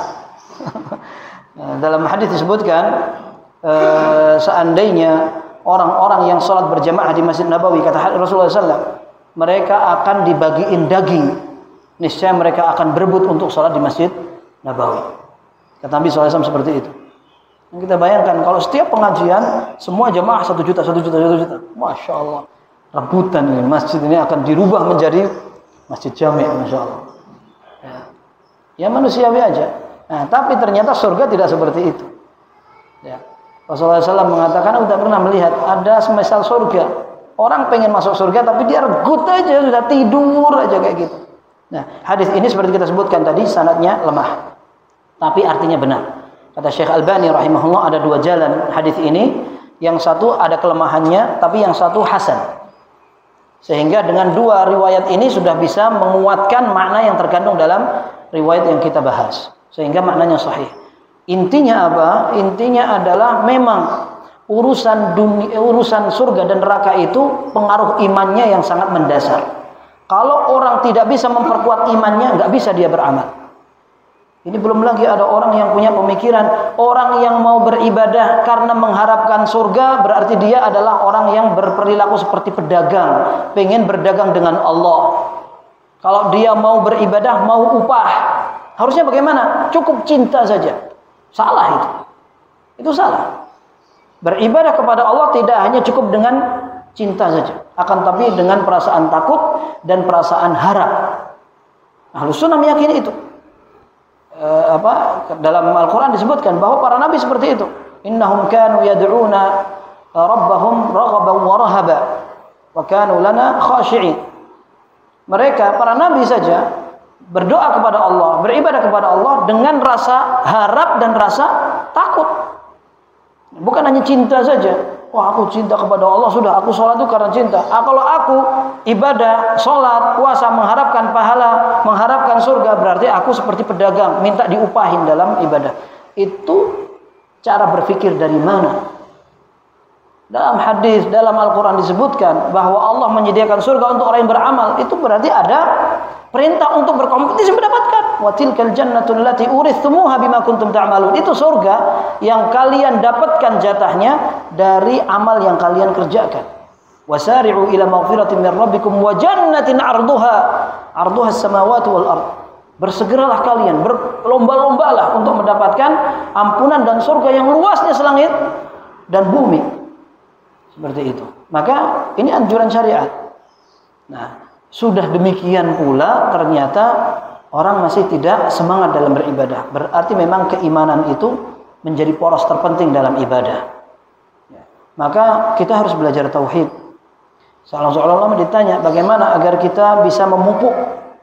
Nah, dalam hadis disebutkan seandainya orang-orang yang sholat berjamaah di Masjid Nabawi, kata Rasulullah SAW, mereka akan dibagiin daging. Niscaya mereka akan berebut untuk sholat di Masjid Nabawi. Kata Nabi SAW seperti itu. Kita bayangkan kalau setiap pengajian semua jamaah 1 juta, 1 juta, 1 juta. Masya Allah. Rebutan ini. Masjid ini akan dirubah menjadi masjid jami'. Masya Allah. Ya manusiawi aja. Nah, tapi ternyata surga tidak seperti itu. Ya. Rasulullah SAW mengatakan, aku tak pernah melihat ada semisal surga. Orang pengen masuk surga tapi dia regut aja, sudah tidur aja kayak gitu. Nah, hadis ini seperti kita sebutkan tadi, sanadnya lemah. Tapi artinya benar. Kata Syekh Albani rahimahullah, ada 2 jalan hadis ini. Yang satu ada kelemahannya, tapi yang satu hasan. Sehingga dengan 2 riwayat ini sudah bisa menguatkan makna yang terkandung dalam riwayat yang kita bahas. Sehingga maknanya sahih. Intinya apa? Intinya adalah memang urusan dunia, urusan surga dan neraka itu pengaruh imannya yang sangat mendasar. Kalau orang tidak bisa memperkuat imannya, nggak bisa dia beramal. Ini belum lagi ada orang yang punya pemikiran, orang yang mau beribadah karena mengharapkan surga, berarti dia adalah orang yang berperilaku seperti pedagang, pengen berdagang dengan Allah. Kalau dia mau beribadah, mau upah, harusnya bagaimana? Cukup cinta saja. Salah itu. Itu salah. Beribadah kepada Allah tidak hanya cukup dengan cinta saja, akan tapi dengan perasaan takut dan perasaan harap. Ahlus Sunnah meyakini itu. Dalam Al-Quran disebutkan bahwa para nabi seperti itu. Innahum kanu yad'una rabbahum raghaban wa rahaba wa kanu lana khashi'in. Mereka para nabi saja berdoa kepada Allah, beribadah kepada Allah dengan rasa harap dan rasa takut. Bukan hanya cinta saja. Wah, aku cinta kepada Allah, sudah aku sholat itu karena cinta. Kalau aku ibadah, sholat, puasa, mengharapkan pahala, mengharapkan surga, berarti aku seperti pedagang, minta diupahin dalam ibadah. Itu cara berpikir dari mana? Dalam hadis, dalam Al-Quran disebutkan bahwa Allah menyediakan surga untuk orang yang beramal. Itu berarti ada perintah untuk berkompetisi mendapatkan. Wa tilkal jannatul lati urithumuha bima kuntum ta'malun. Itu surga yang kalian dapatkan jatahnya dari amal yang kalian kerjakan. Wasari'u ila maghfiratin min rabbikum wa jannatin 'arduha as-samawati wal ard. Bersegeralah kalian, berlomba-lombalah untuk mendapatkan ampunan dan surga yang luasnya selangit dan bumi. Seperti itu. Maka ini anjuran syariat. Nah, sudah demikian pula ternyata orang masih tidak semangat dalam beribadah. Berarti memang keimanan itu menjadi poros terpenting dalam ibadah. Maka kita harus belajar tauhid. Seolah-olah ulama ditanya bagaimana agar kita bisa memupuk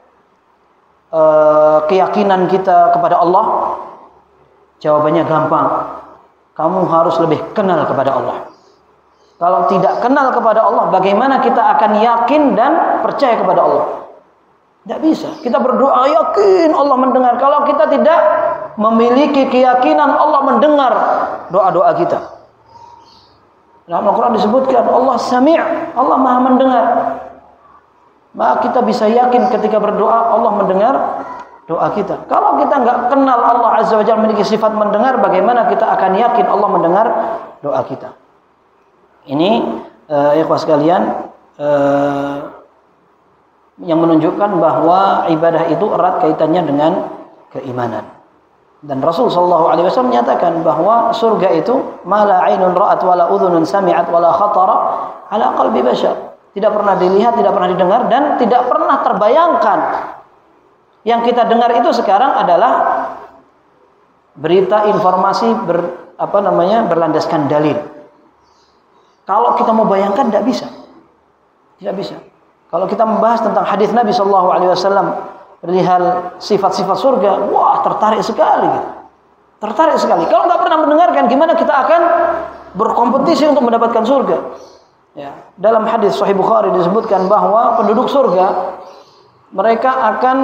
keyakinan kita kepada Allah. Jawabannya gampang. Kamu harus lebih kenal kepada Allah. Kalau tidak kenal kepada Allah, bagaimana kita akan yakin dan percaya kepada Allah? Tidak bisa. Kita berdoa yakin Allah mendengar. Kalau kita tidak memiliki keyakinan Allah mendengar doa-doa kita. Dalam Al-Quran disebutkan Allah Sami', Allah Maha mendengar. Maka kita bisa yakin ketika berdoa Allah mendengar doa kita. Kalau kita nggak kenal Allah Azza wa Jalla memiliki sifat mendengar, bagaimana kita akan yakin Allah mendengar doa kita? Ini ikhwah sekalian yang menunjukkan bahwa ibadah itu erat kaitannya dengan keimanan. Dan Rasul sallallahu alaihi wasallam menyatakan bahwa surga itu mala ainun ra'at wala udhunun sami'at wala khatara ala qalbi bashar. Tidak pernah dilihat, tidak pernah didengar dan tidak pernah terbayangkan. Yang kita dengar itu sekarang adalah berita informasi berlandaskan dalil. Kalau kita mau bayangkan tidak bisa. Tidak bisa. Kalau kita membahas tentang hadis Nabi sallallahu alaihi wasallam perihal sifat-sifat surga, wah tertarik sekali. Tertarik sekali. Kalau nggak pernah mendengarkan, gimana kita akan berkompetisi untuk mendapatkan surga? Ya, dalam hadis Sahih Bukhari disebutkan bahwa penduduk surga mereka akan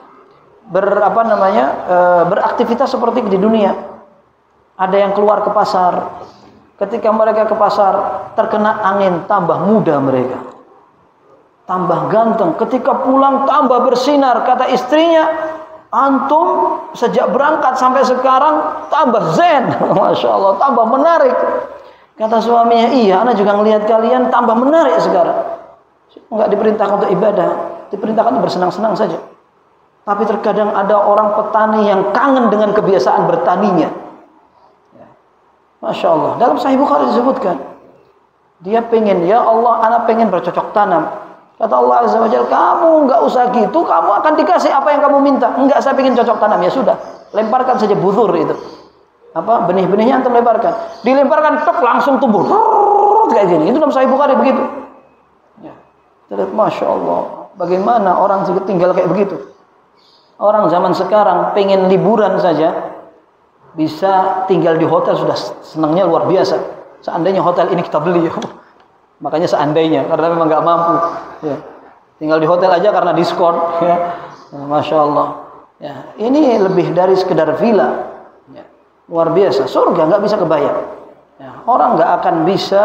beraktivitas seperti di dunia. Ada yang keluar ke pasar. Ketika mereka ke pasar, terkena angin, tambah muda mereka. Tambah ganteng. Ketika pulang, tambah bersinar. Kata istrinya, antum sejak berangkat sampai sekarang, tambah zen. Masya Allah, tambah menarik. Kata suaminya, iya, ana juga ngelihat kalian tambah menarik sekarang. Enggak diperintahkan untuk ibadah, diperintahkan bersenang-senang saja. Tapi terkadang ada orang petani yang kangen dengan kebiasaan bertaninya. Masya Allah. Dalam Sahih Bukhari disebutkan, dia pengen, ya Allah, anak pengen bercocok tanam. Kata Allah Azza wa Jalla, kamu enggak usah gitu, kamu akan dikasih apa yang kamu minta. Enggak, saya pengen cocok tanam. Ya sudah, lemparkan saja budur itu. Benih-benihnya antum lemparkan. Dilemparkan, tok, langsung tumbuh. Kayak gini. Itu dalam Sahih Bukhari begitu. Ya. Kita lihat, Masya Allah, bagaimana orang tinggal kayak begitu. Orang zaman sekarang pengen liburan saja, bisa tinggal di hotel sudah senangnya luar biasa. Seandainya hotel ini kita beli, makanya seandainya, karena memang nggak mampu. Ya. Tinggal di hotel aja karena diskon. Ya. Masya Allah. Ya. Ini lebih dari sekedar villa. Ya. Luar biasa. Surga nggak bisa kebayang. Ya. Orang nggak akan bisa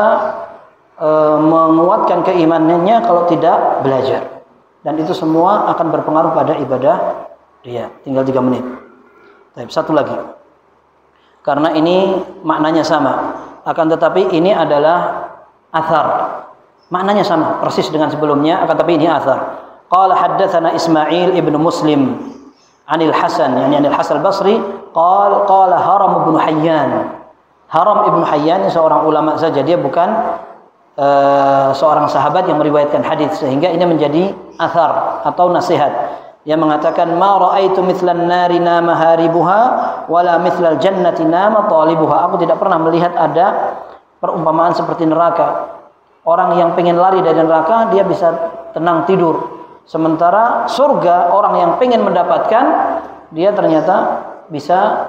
menguatkan keimanannya kalau tidak belajar. Dan itu semua akan berpengaruh pada ibadah dia. Tinggal 3 menit. Baik, satu lagi. Karena ini maknanya sama. Akan tetapi ini adalah athar. Maknanya sama, persis dengan sebelumnya. Akan tetapi ini athar. Qala haddatsana Ismail ibn Muslim anil Hasan, yani anil Hasan al-Basri. Qala Haram ibn Hayyan. Haram ibn Hayyan seorang ulama saja. Dia bukan seorang sahabat yang meriwayatkan hadis, sehingga ini menjadi athar atau nasihat. Dia mengatakan ma raaitu mithlan nari nama haribuha wala mithlal jannati nama talibuha. Aku tidak pernah melihat ada perumpamaan seperti neraka. Orang yang pengen lari dari neraka dia bisa tenang tidur. Sementara surga orang yang pengen mendapatkan dia ternyata bisa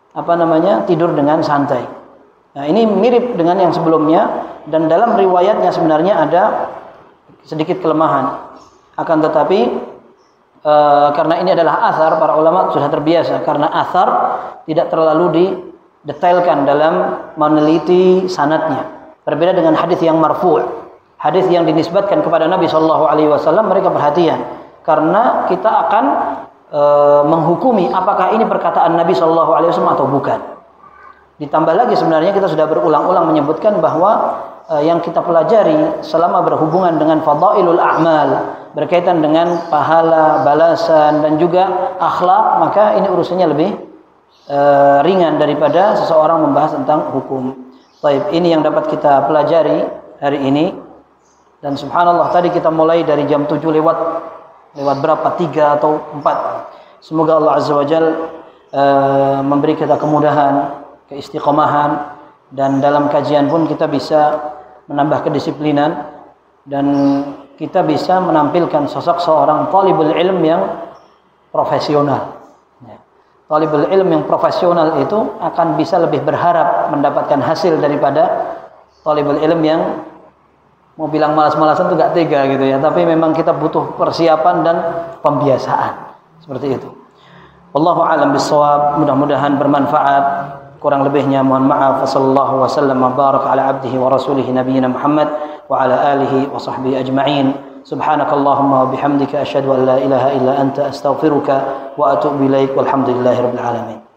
tidur dengan santai. Nah, ini mirip dengan yang sebelumnya, dan dalam riwayatnya sebenarnya ada sedikit kelemahan. Akan tetapi karena ini adalah athar, para ulama sudah terbiasa karena athar tidak terlalu didetailkan dalam meneliti sanadnya. Berbeda dengan hadis yang marfu'. Hadis yang dinisbatkan kepada Nabi sallallahu alaihi wasallam mereka perhatian, karena kita akan menghukumi apakah ini perkataan Nabi sallallahu alaihi wasallam atau bukan. Ditambah lagi sebenarnya kita sudah berulang-ulang menyebutkan bahwa yang kita pelajari selama berhubungan dengan fadailul a'mal, berkaitan dengan pahala, balasan dan juga akhlak, maka ini urusannya lebih ringan daripada seseorang membahas tentang hukum. Baik, ini yang dapat kita pelajari hari ini. Dan subhanallah tadi kita mulai dari jam 7 lewat berapa? 3 atau 4. Semoga Allah Azza wa Jalla memberi kita kemudahan, keistiqomahan, dan dalam kajian pun kita bisa menambah kedisiplinan dan kita bisa menampilkan sosok seorang talibul ilm yang profesional. Talibul ilm yang profesional itu akan bisa lebih berharap mendapatkan hasil daripada talibul ilm yang mau bilang malas-malasan itu gak tega gitu ya. Tapi memang kita butuh persiapan dan pembiasaan seperti itu. Wallahu a'lam bissawab. Mudah-mudahan bermanfaat. Kurang lebihnya mohon maaf. Wassallallahu wasallam wa baraka ala abdihi wa rasulihi nabiyina Muhammad wa ala alihi wa sahbihi ajma'in. Subhanakallahumma wa bihamdika asyhadu an la ilaha illa anta astaghfiruka wa atubu ilaik. Walhamdulillahirabbil alamin.